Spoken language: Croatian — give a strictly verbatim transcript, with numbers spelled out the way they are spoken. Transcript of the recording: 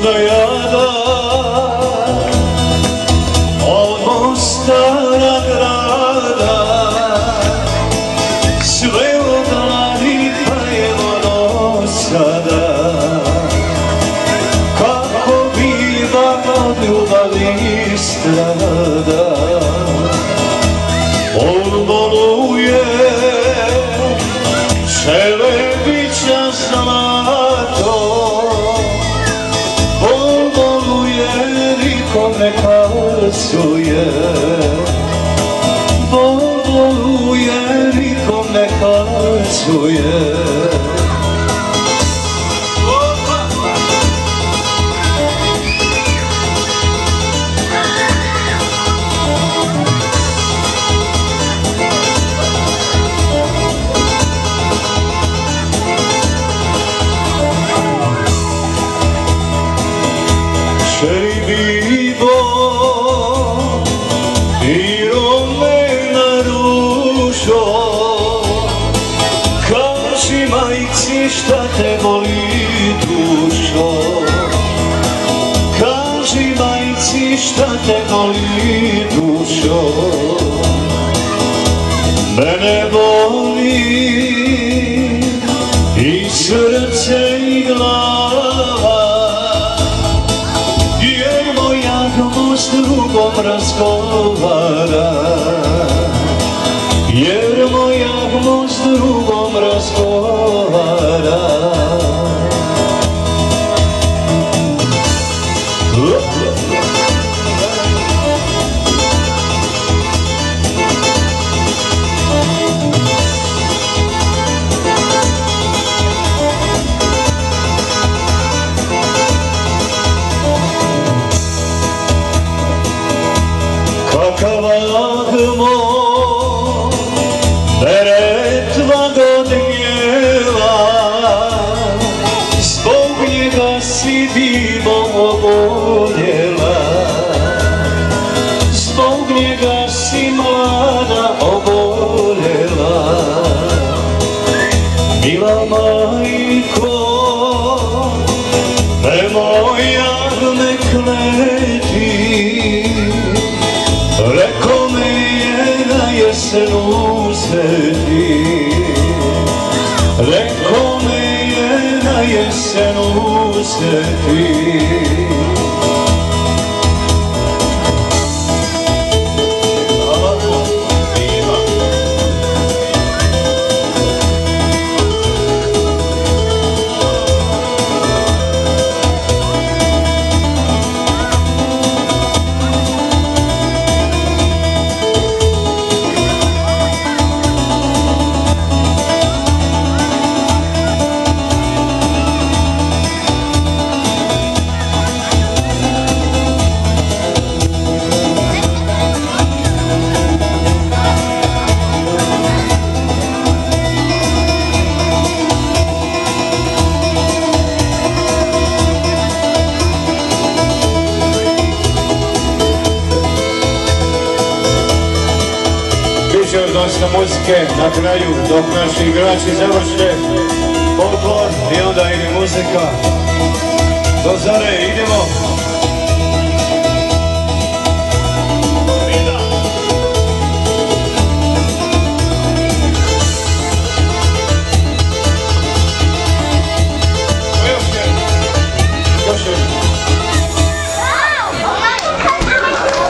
da jada od stara grada, sve odladi pa evo do sada. Kako biva od ljubavi strada, on boluje Čelebića zlato, on boluje, nikom ne kazuje, on boluje, nikom ne kazuje. Bibo, biro me narušo, kaži majci šta te boli dušo, kaži majci šta te boli dušo. Mene boli i srce i glava, s drugom razgovara, jer moja gmo s drugom razgovara. Kavagmo Neretva godnjeva, zbog njega si divo oboljela, zbog njega si mlada oboljela. Mila majko, nemoj me kleti, reko me je na jesen uzeti, reko me je na jesen uzeti. Dosta muzike na kraju, dok naši igrači završe folklor i onda ide muzika. Do zore idemo!